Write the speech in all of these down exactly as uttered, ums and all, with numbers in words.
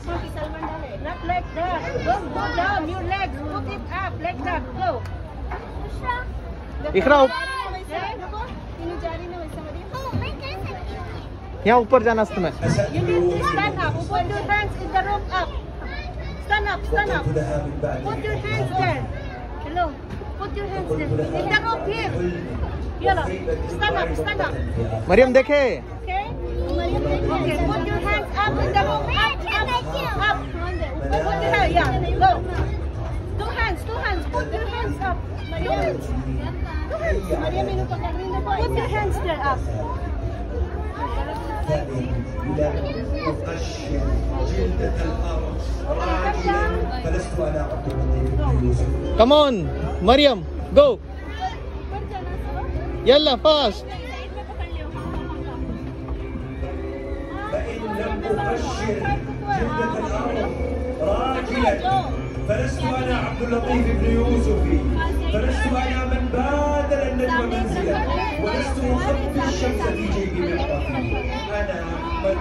Not like that. Don't go down your legs. Put it up like that. Go. इकरा यहाँ ऊपर जाना तुम्हें. You need to stand up. Put your hands in the rope up. Stand up, stand up. Put your hands there. Hello. Put your hands there. In the rope here. Yellow. Stand up, stand up. Maryam देखे. Okay. Okay. Put your hands up in the rope. Up, up, up. Put your hands. Yeah. Go. Two hands, two hands. Put your hands up. Two hands. Two hands. Put your hands there up. Come on, Maryam, go. Yalla, fast. فلست أنا عبد اللطيف بن يوسفي، فلست أنا من بادر النجم منزلا، ولست أخبي الشمس في جيب معطفي، أنا من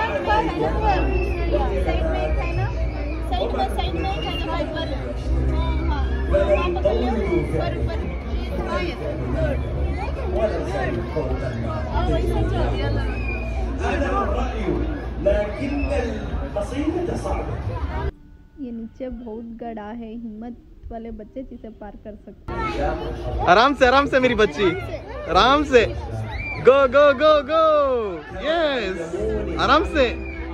فلا الطول ولا سعيد قولا. أنا الرأي لكن القصيدة صعبة. ये नीचे बहुत गड़ा है, हिम्मत वाले बच्चे जिसे पार कर सकते हैं. आराम से, आराम से मेरी बच्ची, आराम से. गो गो गो गो. यस, आराम से.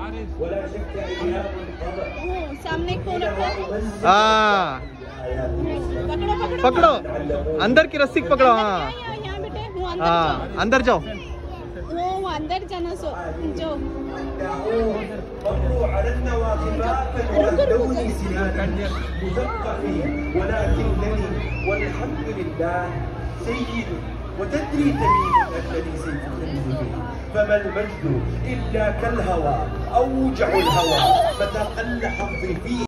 सामने को रखो. हाँ, पकड़ो, अंदर की रस्सी पकड़ो. हाँ हाँ, अंदर जाओ. वो अंदर जाना. सो जो مروا على النواقبات ولوني سنانا مثقفي، ولكنني والحمد لله سيد، وتدري تميم انني سيف به، فما المجد الا كالهوى اوجع الهوى، فتقل حظي فيه.